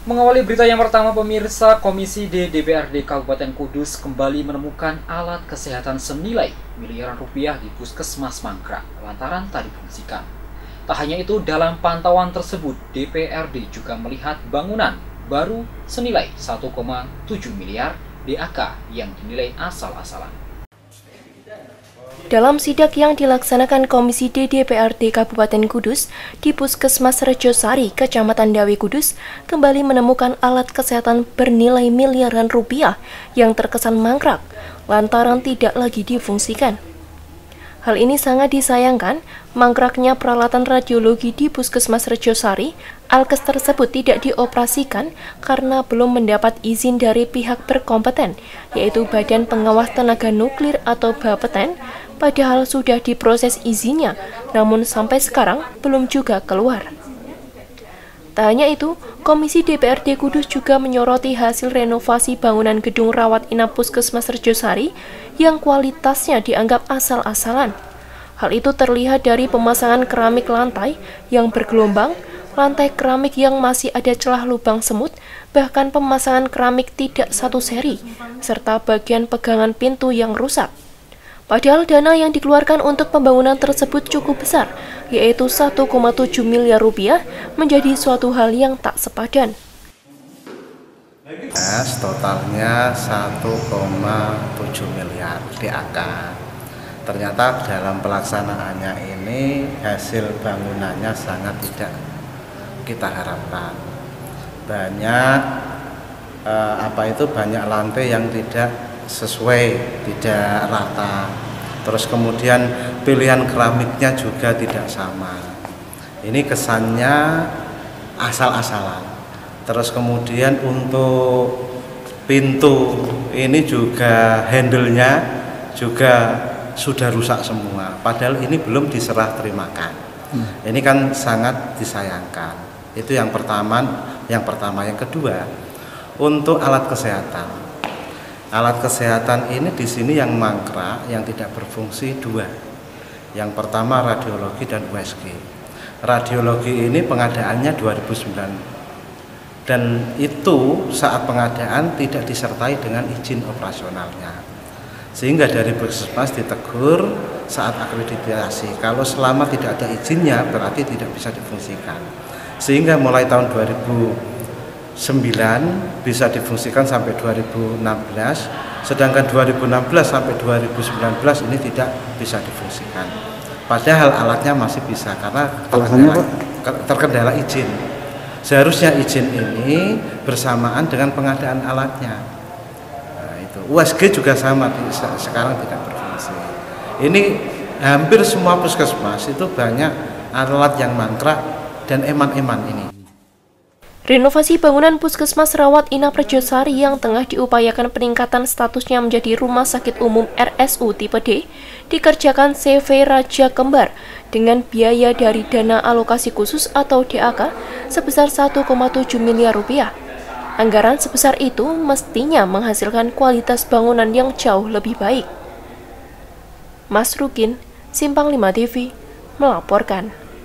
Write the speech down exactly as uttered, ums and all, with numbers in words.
Mengawali berita yang pertama, pemirsa, Komisi D D P R D Kabupaten Kudus kembali menemukan alat kesehatan senilai miliaran rupiah di Puskesmas Mangkrak lantaran tak difungsikan. Tak hanya itu, dalam pantauan tersebut, D P R D juga melihat bangunan baru senilai satu koma tujuh miliar D A K yang dinilai asal-asalan. Dalam sidak yang dilaksanakan Komisi D D P R D Kabupaten Kudus di Puskesmas Rejosari, Kecamatan Dawe Kudus, kembali menemukan alat kesehatan bernilai miliaran rupiah yang terkesan mangkrak lantaran tidak lagi difungsikan. Hal ini sangat disayangkan, mangkraknya peralatan radiologi di Puskesmas Rejosari. Alkes tersebut tidak dioperasikan karena belum mendapat izin dari pihak berkompeten, yaitu Badan Pengawas Tenaga Nuklir atau Bapeten, padahal sudah diproses izinnya, namun sampai sekarang belum juga keluar. Tak hanya itu, Komisi D P R D Kudus juga menyoroti hasil renovasi bangunan gedung rawat inap Puskesmas Rejosari yang kualitasnya dianggap asal-asalan. Hal itu terlihat dari pemasangan keramik lantai yang bergelombang, lantai keramik yang masih ada celah lubang semut, bahkan pemasangan keramik tidak satu seri, serta bagian pegangan pintu yang rusak. Padahal dana yang dikeluarkan untuk pembangunan tersebut cukup besar, yaitu satu koma tujuh miliar rupiah, menjadi suatu hal yang tak sepadan. Yes, totalnya satu koma tujuh miliar D A K. Ternyata dalam pelaksanaannya ini hasil bangunannya sangat tidak kita harapkan. Banyak eh, apa itu banyak lantai yang tidak sesuai, tidak rata. Terus kemudian pilihan keramiknya juga tidak sama. Ini kesannya asal-asalan. Terus kemudian untuk pintu ini juga handle-nya juga sudah rusak semua. Padahal ini belum diserah terimakan. Hmm. Ini kan sangat disayangkan. Itu yang pertama, yang pertama, yang kedua, untuk alat kesehatan. Alat kesehatan ini di sini yang mangkrak, yang tidak berfungsi dua. Yang pertama radiologi dan U S G. Radiologi ini pengadaannya dua ribu sembilan dan itu saat pengadaan tidak disertai dengan izin operasionalnya. Sehingga dari Puskesmas ditegur saat akreditasi, kalau selama tidak ada izinnya berarti tidak bisa difungsikan. Sehingga mulai tahun dua ribu sembilan bisa difungsikan sampai dua ribu enam belas, sedangkan dua ribu enam belas sampai dua ribu sembilan belas ini tidak bisa difungsikan. Padahal alatnya masih bisa karena terkendala, terkendala izin. Seharusnya izin ini bersamaan dengan pengadaan alatnya. Nah, itu U S G juga sama, sekarang tidak berfungsi. Ini hampir semua puskesmas itu banyak alat yang mangkrak dan eman-eman ini. Renovasi bangunan Puskesmas Rawat Inap Rejosari yang tengah diupayakan peningkatan statusnya menjadi Rumah Sakit Umum R S U tipe D dikerjakan C V Raja Kembar dengan biaya dari dana alokasi khusus atau D A K sebesar satu koma tujuh miliar rupiah. Anggaran sebesar itu mestinya menghasilkan kualitas bangunan yang jauh lebih baik. Mas Rukin, Simpang lima T V, melaporkan.